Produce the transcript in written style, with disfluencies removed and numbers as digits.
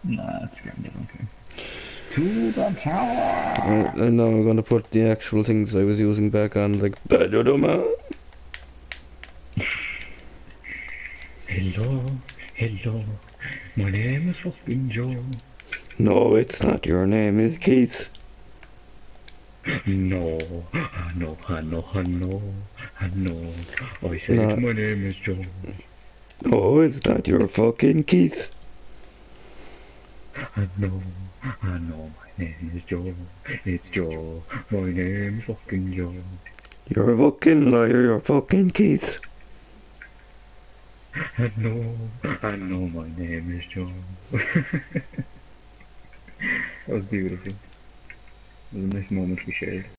Nah, it's getting different. Okay. To the tower! And now I'm gonna put the actual things I was using back on, like Badodoma. Hello, hello, my name is fucking Joe. No, it's not. Your name is Keith. No, I know, I know, I know, I know. I said No, my name is Joe. no, it's not. Your fucking Keith. I know, my name is Joe. It's Joe, my name is fucking Joe. You're a fucking liar. You're fucking Keith. I know, my name is Joe. That was beautiful. It was a nice moment we shared.